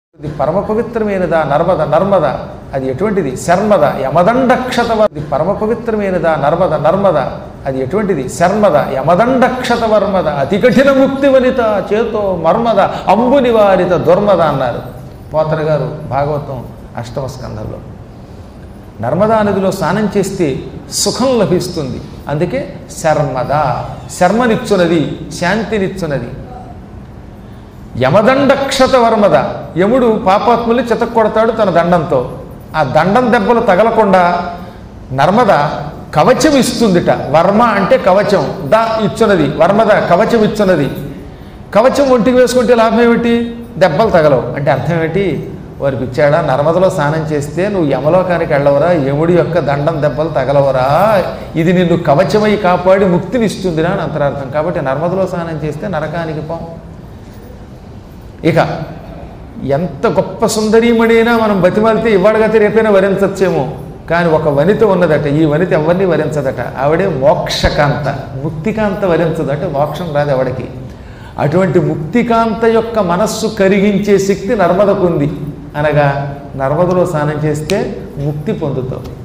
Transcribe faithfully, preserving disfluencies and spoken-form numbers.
ఇది పరమ పవిత్రమైనదా నర్మద నర్మద అది ఎటువంటిది శర్మద యమదండక్షతవ ఇది పరమ పవిత్రమైనదా నర్మద నర్మద అది ఎటువంటిది శర్మద యమదండక్షతవర్మద అతి కఠిన ముక్తి వనిత చేతో మర్మద అంబు నివారిత దుర్మద అన్నారు పోతన గారు భాగవతం అష్టమ స్కంధంలో. నర్మదా నదిలో స్నానం చేస్తే సుఖం లభిస్తుంది, అందుకే శర్మద శర్మనిచ్చునది శాంతినిచ్చునది. యమదండక్షత వర్మద యముడు పాపాత్ముల్ని చితక్కొడతాడు తన దండంతో. ఆ దండం దెబ్బలు తగలకుండా నర్మద కవచం ఇస్తుందిట. వర్మ అంటే కవచం, ద ఇచ్చున్నది, వర్మద కవచం ఇచ్చున్నది. కవచం ఒంటికి వేసుకుంటే లాభం ఏమిటి? దెబ్బలు తగలవు. అంటే అర్థం ఏమిటి? వారికి ఇచ్చాడా నర్మదలో స్నానం చేస్తే నువ్వు యమలోకానికి వెళ్ళవరా, యముడి యొక్క దండం దెబ్బలు తగలవరా, ఇది నిన్ను కవచమై కాపాడి ముక్తిని ఇస్తుందిరా అని అంతరార్థం. కాబట్టి నర్మదలో స్నానం చేస్తే నరకానికి పోం. ఇక ఎంత గొప్ప సుందరీమణైనా మనం బతిమాలితే ఇవాళగతే రేపైనా వరించచ్చేమో, కానీ ఒక వనిత ఉన్నదట, ఈ వనిత ఎవరిని వరించదట. ఆవిడే మోక్షకాంత. ముక్తికాంత వరించదు, అంటే మోక్షం రాదు ఎవడికి. అటువంటి ముక్తికాంత యొక్క మనస్సు కరిగించే శక్తి నర్మదకు ఉంది. అనగా నర్మదలో స్నానం చేస్తే ముక్తి పొందుతావు.